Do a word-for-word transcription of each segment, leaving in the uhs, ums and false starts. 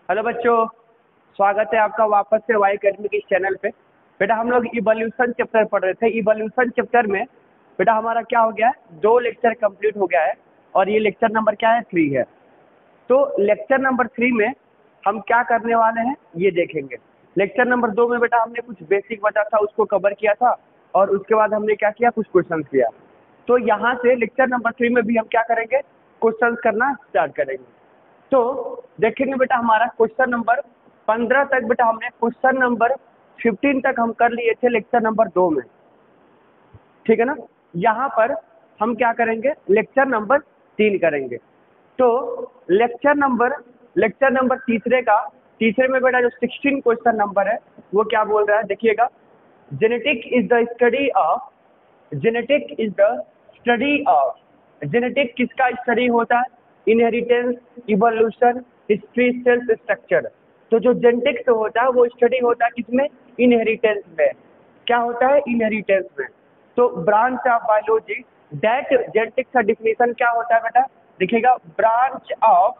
Hello बच्चों, स्वागत है आपका वापस से वाई अकेडमी के चैनल पे। बेटा हम लोग इवोल्यूशन चैप्टर पढ़ रहे थे। इवोल्यूशन चैप्टर में बेटा हमारा क्या हो गया है, दो लेक्चर कंप्लीट हो गया है और ये लेक्चर नंबर क्या है, थ्री है। तो लेक्चर नंबर थ्री में हम क्या करने वाले हैं ये देखेंगे। लेक्चर नंबर दो में बेटा हमने कुछ बेसिक बचा था उसको कवर किया था और उसके बाद हमने क्या किया, कुछ क्वेश्चन किया। तो यहाँ से लेक्चर नंबर थ्री में भी हम क्या करेंगे, क्वेश्चन करना स्टार्ट करेंगे। तो देखेंगे बेटा हमारा क्वेश्चन नंबर पंद्रह तक बेटा हमने क्वेश्चन नंबर फिफ्टीन तक हम कर लिए थे लेक्चर नंबर दो में, ठीक है ना। यहाँ पर हम क्या करेंगे, लेक्चर नंबर तीन करेंगे। तो लेक्चर नंबर लेक्चर नंबर तीसरे का तीसरे में बेटा जो सिक्सटीन क्वेश्चन नंबर है वो क्या बोल रहा है, देखिएगा। Genetic is the study of genetic is the study of genetic किसका स्टडी होता है, inheritance, evolution, history, cells structure. तो जो जेनेटिक्स होता है वो स्टडी होता है किसमें, इनहेरिटेंस में। क्या होता है, इनहेरिटेंस में। तो branch of biology that genetics का डिफिनेशन क्या होता है बेटा, देखिएगा। Branch of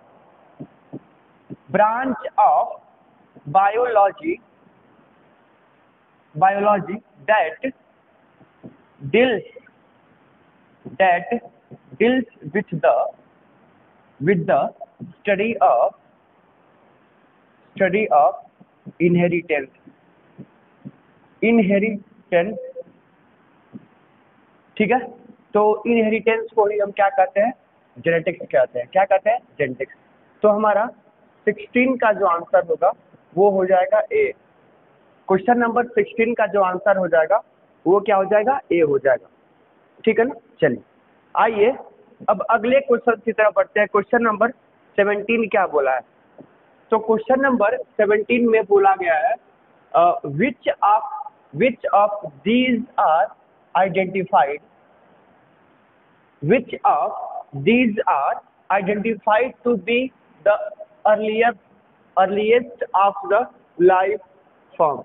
branch of biology biology that deals that deals with the with the study of study of inheritance inheritance ठीक है। तो इनहेरिटेंस को ही हम क्या कहते हैं, जेनेटिक्स कहते हैं। क्या कहते हैं, जेनेटिक्स। तो हमारा सिक्सटीन का जो आंसर होगा वो हो जाएगा ए। क्वेश्चन नंबर सिक्सटीन का जो आंसर हो जाएगा वो क्या हो जाएगा, ए हो जाएगा, ठीक है ना। चलिए आइए अब अगले क्वेश्चन की तरफ बढ़ते हैं। क्वेश्चन नंबर सेवनटीन क्या बोला है, तो क्वेश्चन नंबर सेवनटीन में बोला गया है which of which of these are identified which of these are identified to be the earlier earliest of the life form.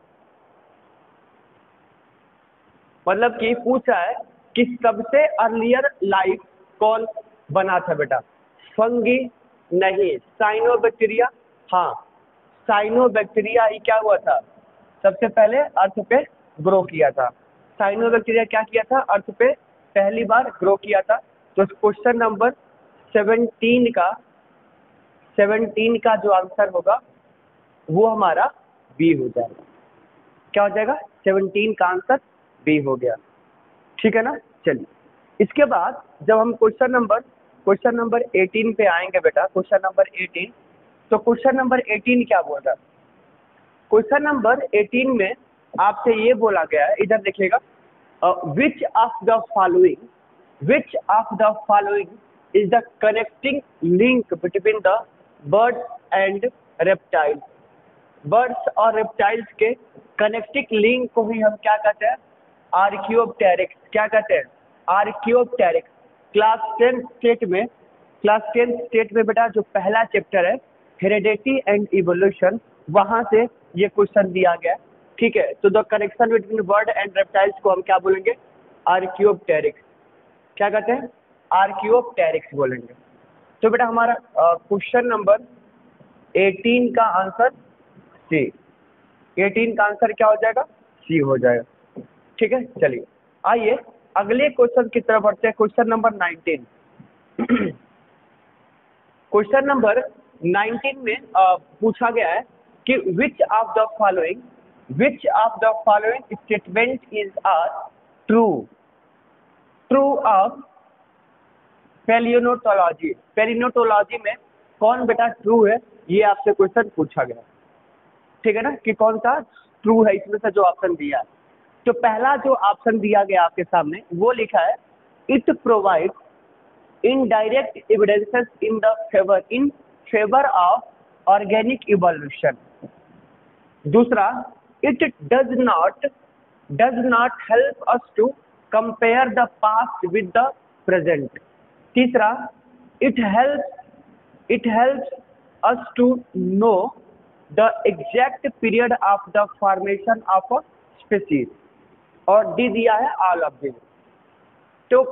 मतलब कि पूछा है कि सबसे अर्लियर लाइफ कौन बना था बेटा, फंगी नहीं, साइनोबैक्टीरिया, हाँ साइनोबैक्टीरिया ही क्या हुआ था, सबसे पहले अर्थ पे ग्रो किया था। साइनोबैक्टीरिया क्या किया था, अर्थ पे पहली बार ग्रो किया था। तो क्वेश्चन नंबर सेवनटीन का सेवनटीन का जो आंसर होगा वो हमारा बी हो जाएगा। क्या हो जाएगा, सेवनटीन का आंसर बी हो गया, ठीक है ना। चलिए इसके बाद जब हम question number question number eighteen पे आएंगे बेटा, क्वेश्चन नंबर एटीन। तो क्वेश्चन नंबर एटीन क्या बोल रहा है, क्वेश्चन नंबर एटीन में आपसे ये बोला गया है, इधर देखिएगा। Which of the following which of the following is the connecting link between the birds and reptiles. Birds और रेप्टाइल्स के कनेक्टिंग लिंक को ही हम क्या कहते हैं, आर्कियोप्टेरिक्स। क्या कहते हैं, आर्कियोप्टेरिक्स। क्लास टेन स्टेट में क्लास टेन स्टेट में बेटा जो पहला चैप्टर है हेरेडिटी एंड इवोल्यूशन, वहां से ये क्वेश्चन दिया गया, ठीक है। तो the connection between bird and reptiles को हम क्या बोलेंगे, आर्कियोप्टेरिक्स। क्या कहते हैं, आर्कियोप्टेरिक्स बोलेंगे। तो बेटा हमारा क्वेश्चन नंबर एटीन का आंसर सी, एटीन का आंसर क्या हो जाएगा, सी हो जाएगा, ठीक है। चलिए आइए अगले क्वेश्चन की तरफ बढ़ते हैं। Question number nineteen question number nineteen में आ, पूछा गया है कि which of the following which of the following statement is are true true of palaeontology. Palaeontology में कौन बेटा ट्रू है, ये आपसे क्वेश्चन पूछा गया, ठीक है ना, कि कौन सा ट्रू है इसमें से जो ऑप्शन दिया है। तो पहला जो ऑप्शन दिया गया आपके सामने वो लिखा है, it provide indirect evidences in the favour in favour of organic evolution. दूसरा, it does not does not help us to compare the past with the present. तीसरा, it help it helps us to know the exact period of the formation of a species. और D दिया है all of this. तो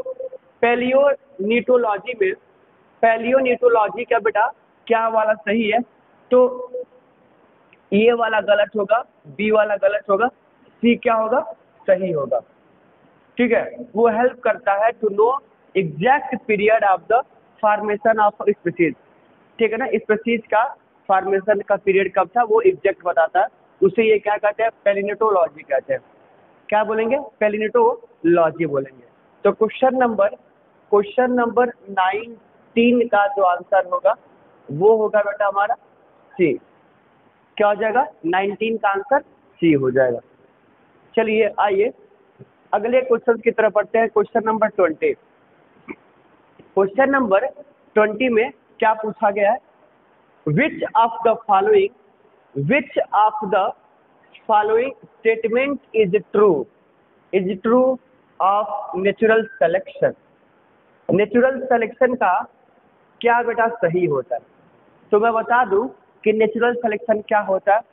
पैलियोनिटोलॉजी में पैलियोनिटोलॉजी का बेटा क्या वाला सही है, तो ए वाला गलत होगा, बी वाला गलत होगा, सी क्या होगा, सही होगा। ठीक है, वो हेल्प करता है to know exact period of the formation of species. ठीक है ना, स्पीसीज का फॉर्मेशन का पीरियड कब था वो एग्जैक्ट बताता है, उसे ये क्या कहते हैं, पैलिनेटोलॉजी कहते हैं। क्या बोलेंगे, पैलिनेटोलॉजी बोलेंगे। तो question number question number nineteen का जो आंसर होगा वो होगा बेटा हमारा सी। क्या हो जाएगा, नाइनटीन का आंसर सी हो जाएगा। चलिए आइए अगले क्वेश्चन की तरफ बढ़ते हैं। Question number twenty. Question number twenty में क्या पूछा गया है, which of the following which of the following statement is true is true of natural selection. Natural selection का क्या बेटा सही होता है। तो मैं बता दूं कि नेचुरल सिलेक्शन क्या होता है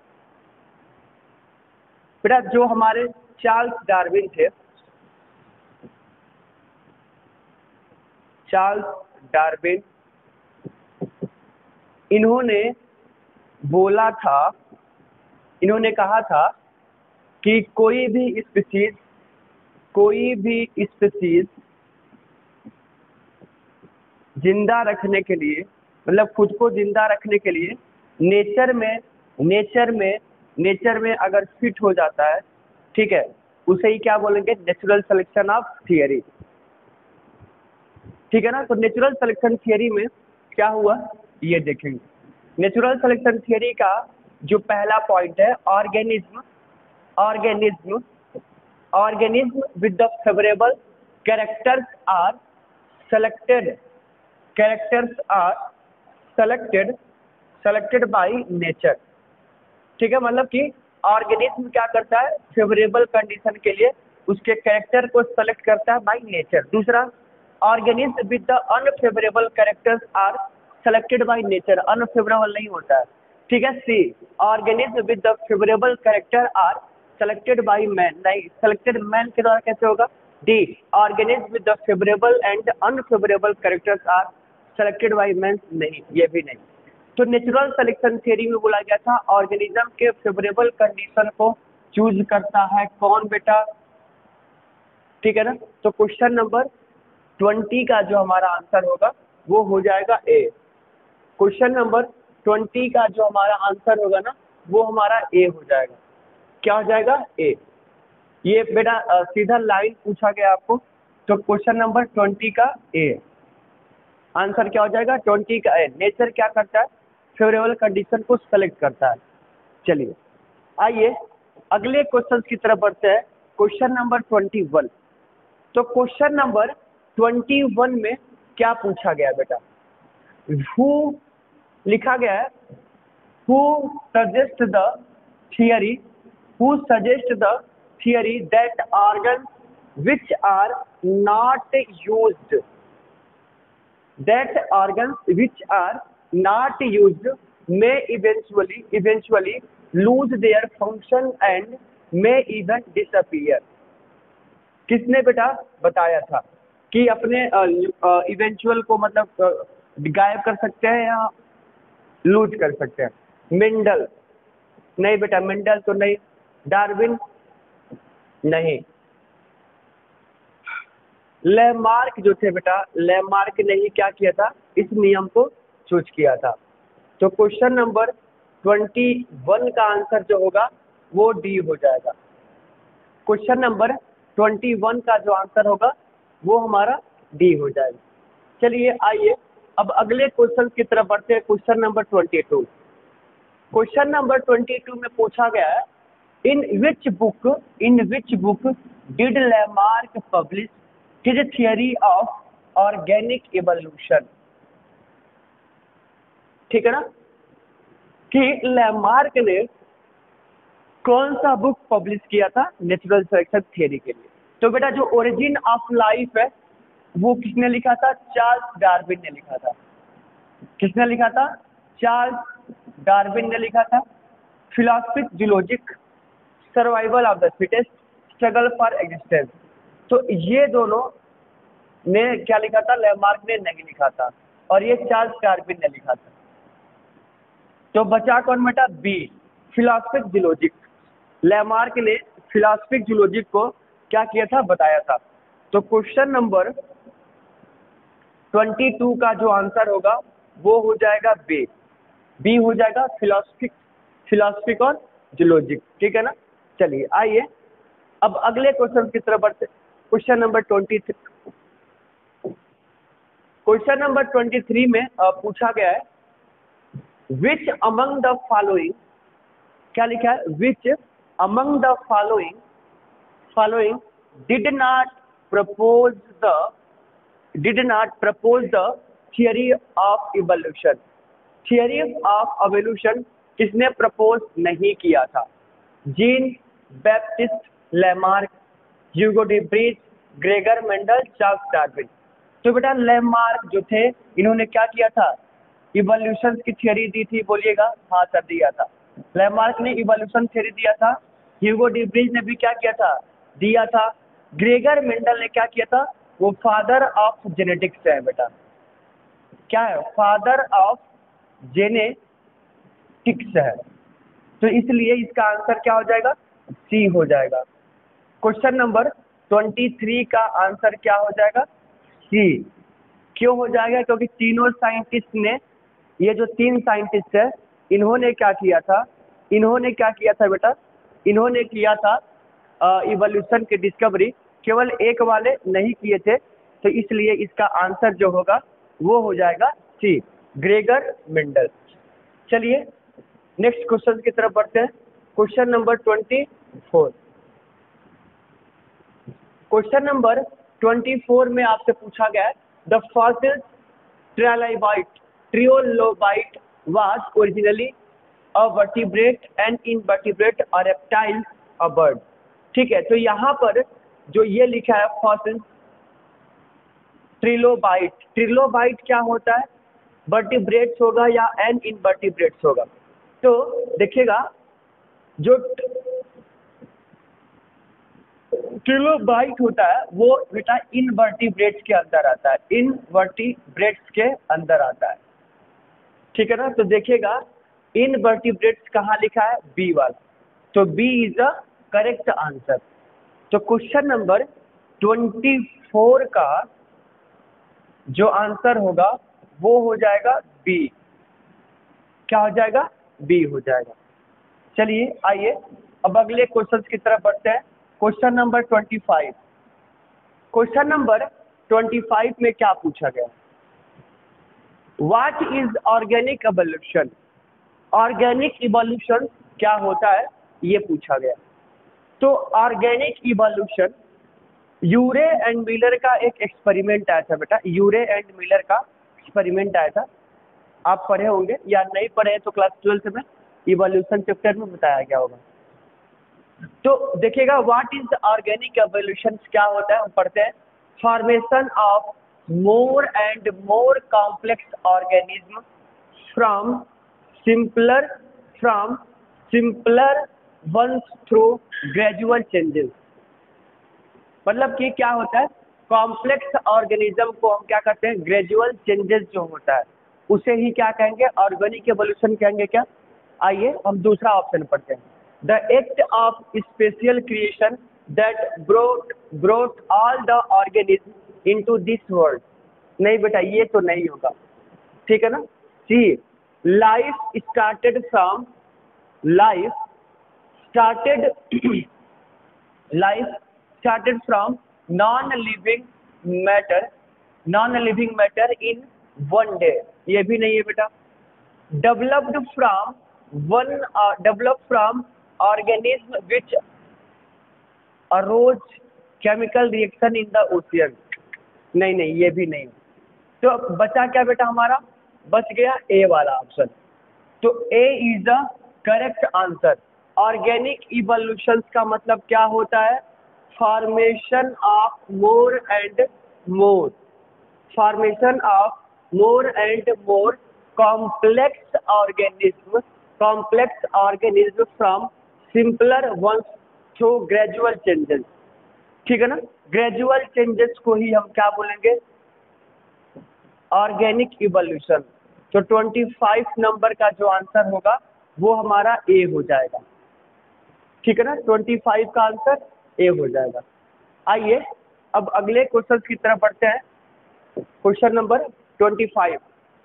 बेटा। जो हमारे चार्ल्स डार्विन थे, चार्ल्स डार्विन, इन्होंने बोला था, इन्होंने कहा था कि कोई भी स्पीसीज कोई भी स्पीसीज जिंदा रखने के लिए, मतलब खुद को जिंदा रखने के लिए नेचर में नेचर में नेचर में अगर फिट हो जाता है, ठीक है, उसे ही क्या बोलेंगे, नेचुरल सिलेक्शन ऑफ थियरी। ठीक है ना। तो नेचुरल सिलेक्शन थियरी में क्या हुआ ये देखेंगे। नेचुरल सिलेक्शन थियरी का जो पहला पॉइंट है, organism organism organism with the favourable characters are selected characters are selected selected by nature. ठीक है, मतलब कि ऑर्गेनिज्म क्या करता है, फेवरेबल कंडीशन के लिए उसके कैरेक्टर को सेलेक्ट करता है बाय नेचर। दूसरा, organism with the unfavourable characters are selected by nature, unfavourable नहीं होता है। ठीक है। C, organism with the favourable character are selected by man, नहीं, सेलेक्टेड मैन के द्वारा कैसे होगा। D, organism with the favourable and unfavourable characters are selected by man, नहीं, ये भी नहीं। तो नेचुरल सिलेक्शन थ्योरी में बोला गया था ऑर्गेनिज्म के फेवरेबल कंडीशन को चूज करता है कौन बेटा। ठीक है ना। तो क्वेश्चन नंबर ट्वेंटी का जो हमारा आंसर होगा वो हो जाएगा ए। क्वेश्चन नंबर ट्वेंटी का जो हमारा आंसर होगा ना वो हमारा ए हो जाएगा। क्या हो जाएगा, ए। ये बेटा अ, सीधा लाइन पूछा गया आपको, तो क्वेश्चन नंबर ट्वेंटी का ए आंसर क्या हो जाएगा, ट्वेंटी का ए। नेचर क्या करता है, फेवरेबल कंडीशन को सेलेक्ट करता है। चलिए आइए अगले क्वेश्चन की तरफ बढ़ते हैं। Question number twenty one. तो क्वेश्चन नंबर ट्वेंटी वन में क्या पूछा गया बेटा, हु लिखा गया है, who suggest the theory who suggest the theory that organ which are not used that organs which are not used may eventually eventually lose their function and may even disappear। किसने बेटा बताया था कि अपने eventual को मतलब अ, गायब कर सकते हैं या लूज कर सकते हैं। मेंडल, नहीं बेटा, मेंडल तो नहीं। डार्विन, नहीं। लैमार्क जो थे बेटा, लैमार्क ने ही क्या किया था, इस नियम को चूज किया था। तो क्वेश्चन नंबर ट्वेंटी वन का आंसर जो होगा वो डी हो जाएगा। क्वेश्चन नंबर ट्वेंटी वन का जो आंसर होगा वो हमारा डी हो जाएगा। चलिए आइए अब अगले क्वेश्चन की तरफ बढ़ते हैं। Question number twenty two. Question number twenty two में पूछा गया है, in which book in which book did Lamarck publish his theory of organic evolution। ठीक है ना, कि लैमार्क ने कौन सा बुक पब्लिश किया था नेचुरल सिलेक्शन थ्योरी के लिए। तो बेटा जो ओरिजिन ऑफ लाइफ है वो किसने लिखा था, चार्ल्स डार्विन ने लिखा था। किसने लिखा था, चार्ल्स डार्विन ने लिखा था। Philosophic zoologic, survival of the fittest, struggle for existence, तो ये दोनों ने क्या लिखा था, लैमार्क ने नहीं लिखा था, और ये चार्ल्स डार्विन ने लिखा था। तो बचा कौन बेटा? B, philosophic zoologic. लैमार्क ने फिलोसफिक जूलॉजिक को क्या किया था? बताया था। तो क्वेश्चन नंबर ट्वेंटी टू का जो आंसर होगा वो हो जाएगा बी, बी हो जाएगा, फिलोसफिक, फिलोसफिक और जूलॉजिक। ठीक है ना? चलिए आइए अब अगले क्वेश्चन की तरफ बढ़ते। Question number twenty three, question number twenty three में uh, पूछा गया है विच अमंग द फॉलोइंग, क्या लिखा है? Which among the following following did not propose the did not propose the theory of evolution. Theory of evolution किसने propose नहीं किया था? Jean Baptiste Lamarck, Hugo de Vries, Gregor Mendel, Charles Darwin. तो बेटा Lamarck जो थे इन्होंने क्या किया था? इवोल्यूशन की थियरी दी थी, बोलिएगा। हाँ सर, दिया था। लैमार्क ने इवोल्यूशन थियरी दिया था। ह्यूगो डी ब्रीज ने भी क्या किया था? दिया था। ग्रेगर मेंडल ने क्या किया था? वो फादर ऑफ जेनेटिक्स है बेटा। क्या है? फादर ऑफ जेनेटिक्स है। तो इसलिए इसका आंसर क्या हो जाएगा? सी हो जाएगा। क्वेश्चन नंबर ट्वेंटी थ्री का आंसर क्या हो जाएगा? सी। क्यों हो जाएगा? क्योंकि तीनों साइंटिस्ट ने, ये जो तीन साइंटिस्ट है, इन्होंने क्या किया था? इन्होंने क्या किया था बेटा? इन्होंने किया था इवोल्यूशन की डिस्कवरी, केवल एक वाले नहीं किए थे। तो इसलिए इसका आंसर जो होगा वो हो जाएगा सी, ग्रेगर मेंडल। चलिए नेक्स्ट क्वेश्चन की तरफ बढ़ते हैं। Question number twenty four, question number twenty four में आपसे पूछा गया है the fossils trilobite triolobite was originally a vertebrate and invertebrate a reptile a bird. ठीक है, तो यहाँ पर जो ये लिखा है फॉसिल्स ट्रिलोबाइट, ट्रिलोबाइट क्या होता है? वर्टिब्रेट्स होगा या एन इनवर्टिब्रेट्स होगा? तो देखिएगा जो ट्रिलोबाइट होता है वो बेटा इनवर्टिब्रेट्स के अंदर आता है, इनवर्टिब्रेट्स के अंदर आता है। ठीक है ना? तो देखिएगा इनवर्टिब्रेट्स कहाँ लिखा है? बी वाला। तो B is the correct answer. तो क्वेश्चन नंबर ट्वेंटी फोर का जो आंसर होगा वो हो जाएगा बी। क्या हो जाएगा? बी हो जाएगा। चलिए आइए अब अगले क्वेश्चन की तरफ बढ़ते हैं। Question number twenty five, question number twenty five में क्या पूछा गया? What is organic evolution? Organic evolution क्या होता है ये पूछा गया। तो organic evolution Urey and Miller का एक एक्सपेरिमेंट आया था बेटा, यूरे एंड मिलर का एक्सपेरिमेंट आया था। आप पढ़े होंगे या नहीं पढ़े तो क्लास ट्वेल्थ में इवोल्यूशन चैप्टर में बताया गया होगा। तो देखिएगा व्हाट इज ऑर्गेनिक इवोल्यूशन क्या होता है, हम पढ़ते हैं। Formation of more and more complex organism from simpler from simpler ones through gradual changes. मतलब कि क्या होता है? कॉम्प्लेक्स ऑर्गेनिज्म को हम क्या करते हैं? ग्रेजुअल चेंजेस जो होता है उसे ही क्या कहेंगे? ऑर्गेनिक एवोल्यूशन कहेंगे क्या? आइए हम दूसरा ऑप्शन पढ़ते हैं। The act of special creation that brought brought all the organism into this world. नहीं बेटा ये तो नहीं होगा। ठीक है ना? C, life started from life started life started from non-living matter, non-living matter in one day। ये भी नहीं है बेटा। developed from one uh, developed from organism which arose chemical reaction in the ocean। नहीं नहीं ये भी नहीं। तो बचा क्या बेटा हमारा? बच गया ए वाला ऑप्शन। तो A is the correct answer. Organic evolution का मतलब क्या होता है? Formation of more and more formation of more and more complex organism complex organism from simpler ones through gradual changes. ठीक है ना? ग्रेजुअल चेंजेस को ही हम क्या बोलेंगे? Organic evolution. तो ट्वेंटी फाइव नंबर का जो आंसर होगा वो हमारा ए हो जाएगा। ठीक है ना, ट्वेंटी फाइव का आंसर ए हो जाएगा। आइए अब अगले क्वेश्चन की तरफ बढ़ते हैं। Question number twenty five,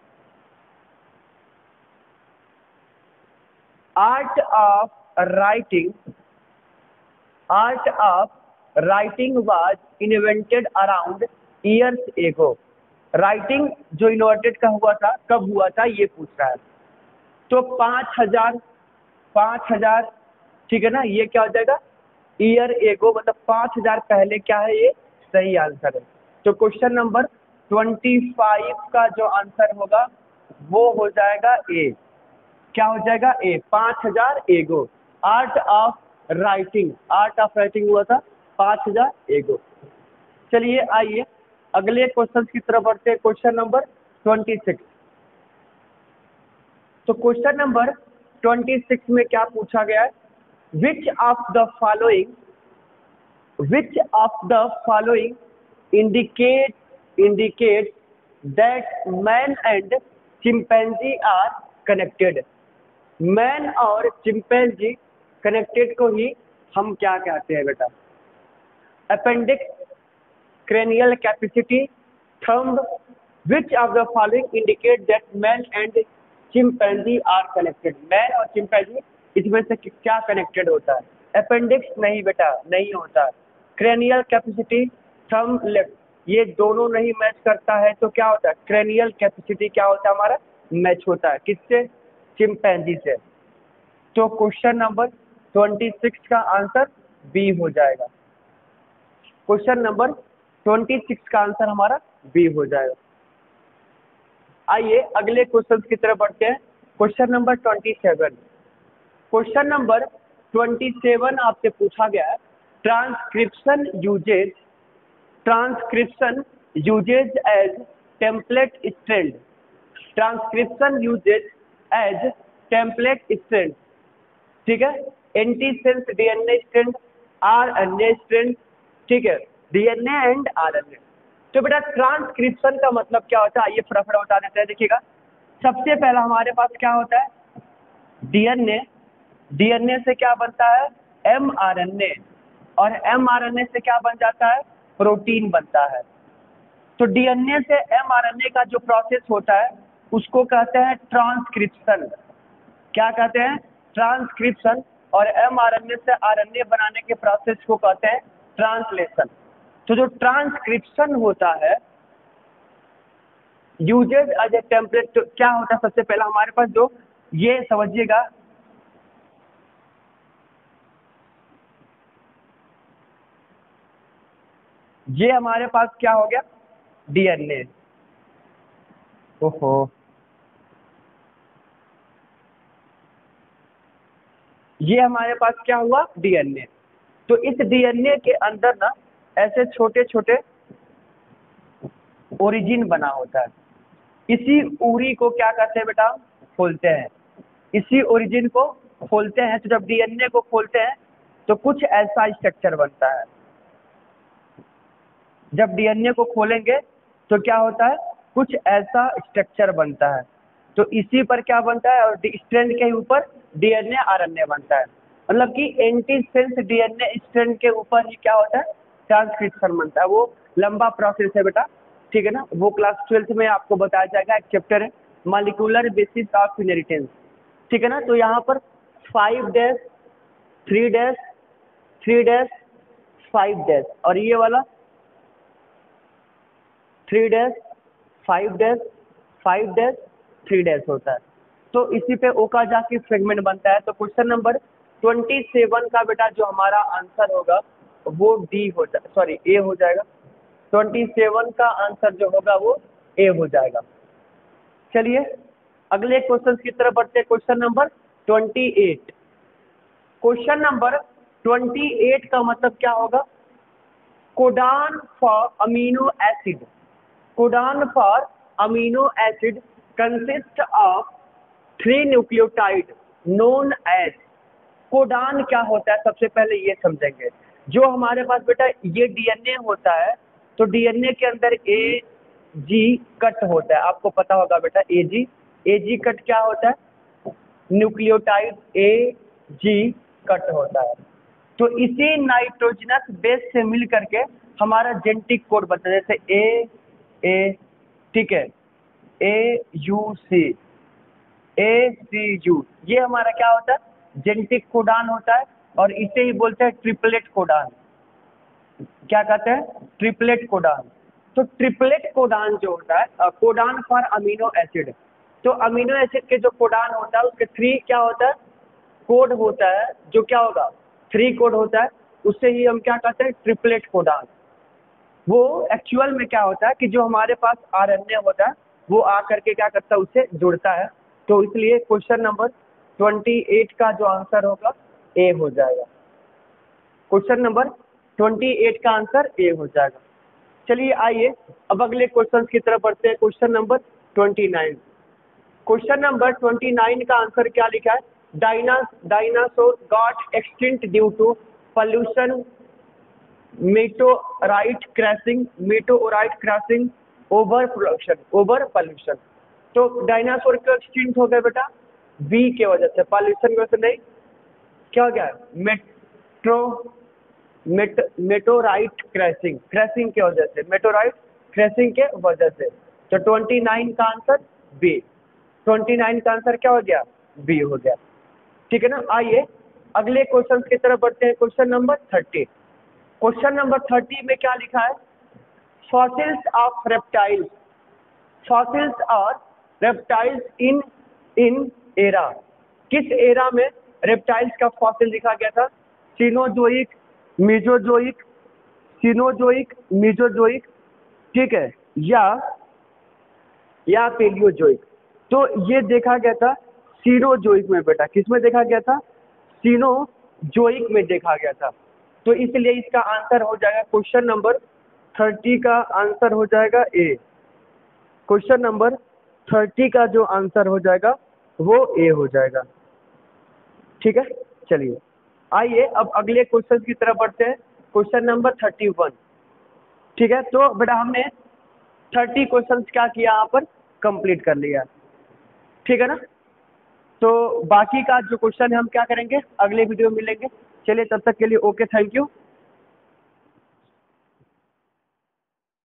art of writing art of writing was invented around years ago. Writing जो इन्वेंटेड का हुआ था, कब हुआ था, ये पूछ रहा है। तो पाँच हजार पाँच हजार ठीक है ना, ये क्या हो जाएगा, ईयर एगो, मतलब पाँच हजार पहले क्या है, ये सही आंसर है। तो क्वेश्चन नंबर ट्वेंटी फाइव का जो आंसर होगा वो हो जाएगा ए। क्या हो जाएगा, ए, पाँच हजार ago. Art of writing art of writing हुआ था पाँच हजार एगो। चलिए आइए अगले क्वेश्चन की तरफ बढ़ते हैं। Question number twenty six. तो क्वेश्चन नंबर ट्वेंटी सिक्स में क्या पूछा गया है, which of the following which of the following indicate indicate that man and chimpanzee are connected. Man और चिंपैंजी कनेक्टेड को ही हम क्या कहते हैं बेटा, appendix, cranial capacity, thumb, which of the following indicate that man and chimpanzee are connected। man और chimpanzee इसमें से क्या कनेक्टेड होता है, अपेंडिक्स नहीं बेटा, नहीं होता। cranial capacity, thumb, left, ये दोनों नहीं मैच करता है तो क्या होता है, cranial capacity क्या होता है हमारा, मैच होता है किससे, चिंपैंजी से। तो क्वेश्चन नंबर ट्वेंटी सिक्स का आंसर बी हो जाएगा। क्वेश्चन नंबर ट्वेंटी सिक्स का आंसर हमारा बी हो जाएगा। आइए अगले क्वेश्चन की तरफ बढ़ते हैं। Question number twenty seven. Question number twenty seven आपसे पूछा गया है, transcription uses transcription uses as template strand. Transcription uses as template strand, ठीक है, antisense DNA strand, RNA strand, ठीक है, डीएनए एंड आरएनए। तो बेटा ट्रांसक्रिप्शन का मतलब क्या होता है, ये फटाफट बता देते हैं। देखिएगा, सबसे पहला हमारे पास क्या होता है, डीएनए। डीएनए से क्या बनता है, एमआरएनए, और एमआरएनए से क्या बन जाता है, प्रोटीन बनता है। तो डीएनए से एमआरएनए का जो प्रोसेस होता है उसको कहते हैं ट्रांसक्रिप्शन। क्या कहते हैं, ट्रांसक्रिप्शन। और एमआरएनए से आरएनए बनाने के प्रोसेस को कहते हैं ट्रांसलेशन। तो जो ट्रांसक्रिप्शन होता है यूजेज एज ए टेम्पलेट, तो क्या होता है, सबसे पहला हमारे पास जो, ये समझिएगा, ये हमारे पास क्या हो गया, डीएनए। ओहो, ये हमारे पास क्या हुआ, डीएनए। तो इस डीएनए के अंदर ना ऐसे छोटे छोटे ओरिजिन बना होता है। इसी उरी को क्या कहते हैं बेटा, खोलते हैं। इसी ओरिजिन को खोलते हैं। तो जब डीएनए को खोलते हैं तो कुछ ऐसा स्ट्रक्चर बनता है। जब डीएनए को खोलेंगे तो क्या होता है, कुछ ऐसा स्ट्रक्चर बनता है। तो इसी पर क्या बनता है, और स्ट्रैंड के ऊपर डीएनए आरएनए बनता है। मतलब कि एंटीसेंस डीएनए स्ट्रैंड के ऊपर ही क्या होता है, ट्रांसक्रिप्शन बनता है। वो लंबा प्रोसेस है बेटा, ठीक है ना, वो क्लास ट्वेल्थ में आपको बताया जाएगा। एक चैप्टर है मॉलिक्यूलर बेसिस ऑफ इनहेरिटेंस, ठीक है ना। तो यहाँ पर five dash three dash three dash five dash, और ये वाला three dash five dash five dash three dash होता है। तो इसी पे ओकाजाकी फ्रेगमेंट बनता है। तो क्वेश्चन नंबर ट्वेंटी सेवन का बेटा जो हमारा आंसर होगा वो डी हो जाए सॉरी ए हो जाएगा। ट्वेंटी सेवन का आंसर जो होगा वो ए हो जाएगा। चलिए अगले क्वेश्चन की तरफ बढ़ते हैं। Question number twenty eight. Question number twenty eight का मतलब क्या होगा, codon for amino acid codon for amino acid consist of three nucleotide known as. Codon क्या होता है, सबसे पहले ये समझेंगे। जो हमारे पास बेटा ये डीएनए होता है, तो डीएनए के अंदर ए जी कट होता है, आपको पता होगा बेटा ए जी ए जी कट क्या होता है? न्यूक्लियोटाइड ए जी कट होता है। तो इसी नाइट्रोजनस बेस से मिल करके हमारा जेनेटिक कोड बनता है, जैसे ए ए, ठीक है, ए you see, A C you, ये हमारा क्या होता है? जेनेटिक कोडान होता है, और इसे ही बोलते हैं ट्रिपलेट कोडान। क्या कहते हैं? Triplet codon. तो ट्रिपलेट कोडान जो होता है, कोडान फॉर अमीनो एसिड, तो अमीनो एसिड के जो कोडान होता है उसके थ्री क्या होता है? कोड होता है, जो क्या होगा? थ्री कोड होता है, उससे ही हम क्या कहते हैं? Triplet codon. वो एक्चुअल में क्या होता है कि जो हमारे पास आरएनए होता है वो आ करके क्या करता है? उससे जुड़ता है। तो इसलिए क्वेश्चन नंबर अट्ठाईस का जो आंसर होगा ए हो जाएगा। क्वेश्चन नंबर अट्ठाईस का आंसर ए हो जाएगा। चलिए आइए अब अगले क्वेश्चन की तरफ बढ़ते हैं। क्वेश्चन नंबर उनतीस। क्वेश्चन नंबर उनतीस का आंसर क्या लिखा है? डायना dinosaur got extinct due to pollution, meteorite crashing, meteorite crashing, over production, over pollution. तो डायनासोर क्यों एक्सटिंक्ट हो गए बेटा? बी के वजह से, पॉल्यूशन की वजह से नहीं। क्या हो गया? Metro met meteorite crashing, crashing के वजह से, मेटोराइट क्रैशिंग के वजह से। तो उनतीस का आंसर बी, उनतीस का आंसर क्या हो गया? बी हो गया। ठीक है ना। आइए अगले क्वेश्चन की तरफ बढ़ते हैं। क्वेश्चन नंबर तीस। क्वेश्चन नंबर तीस में क्या लिखा है? फॉसिल्स ऑफ रेप्टाइल्स, फॉसिल्स और रेप्टाइल्स इन इन एरा, किस एरा में रेप्टाइल्स का फॉसिल दिखा गया था? सीनोजोइक, मीजोजोइक, सीनोजोइक, मीजोजोइक, ठीक है, या या पेलियोजोइक। तो ये देखा गया था सीनोजोइक में बेटा। किस में देखा गया था? सीनोजोइक में देखा गया था। तो इसलिए इसका आंसर हो जाएगा, क्वेश्चन नंबर तीस का आंसर हो जाएगा ए। क्वेश्चन नंबर तीस का जो आंसर हो जाएगा वो ए हो जाएगा। ठीक है, चलिए आइए अब अगले क्वेश्चन की तरफ बढ़ते हैं। क्वेश्चन नंबर इकतीस। ठीक है, तो बेटा हमने तीस क्वेश्चन क्या किया यहाँ पर? कंप्लीट कर लिया। ठीक है ना। तो बाकी का जो क्वेश्चन है हम क्या करेंगे? अगले वीडियो में मिलेंगे। चलिए तब तक के लिए ओके, थैंक यू।